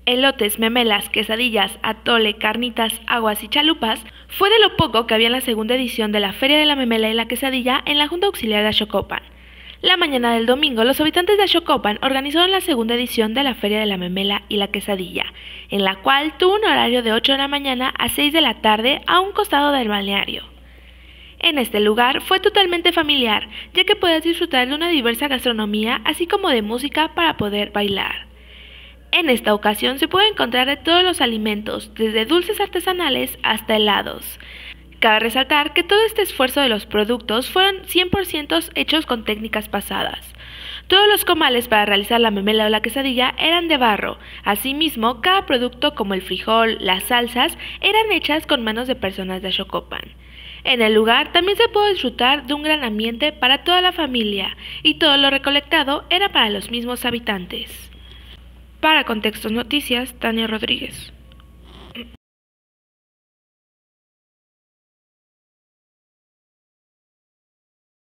elotes, memelas, quesadillas, atole, carnitas, aguas y chalupas, fue de lo poco que había en la segunda edición de la Feria de la Memela y la Quesadilla en la Junta Auxiliar de Axocopan. La mañana del domingo, los habitantes de Axocopan organizaron la segunda edición de la Feria de la Memela y la Quesadilla, en la cual tuvo un horario de 8 de la mañana a 6 de la tarde a un costado del balneario. En este lugar fue totalmente familiar, ya que podías disfrutar de una diversa gastronomía, así como de música para poder bailar. En esta ocasión se puede encontrar de todos los alimentos, desde dulces artesanales hasta helados. Cabe resaltar que todo este esfuerzo de los productos fueron 100% hechos con técnicas pasadas. Todos los comales para realizar la memela o la quesadilla eran de barro. Asimismo, cada producto como el frijol, las salsas, eran hechas con manos de personas de Axocopan. En el lugar también se pudo disfrutar de un gran ambiente para toda la familia, y todo lo recolectado era para los mismos habitantes. Para Contextos Noticias, Tania Rodríguez.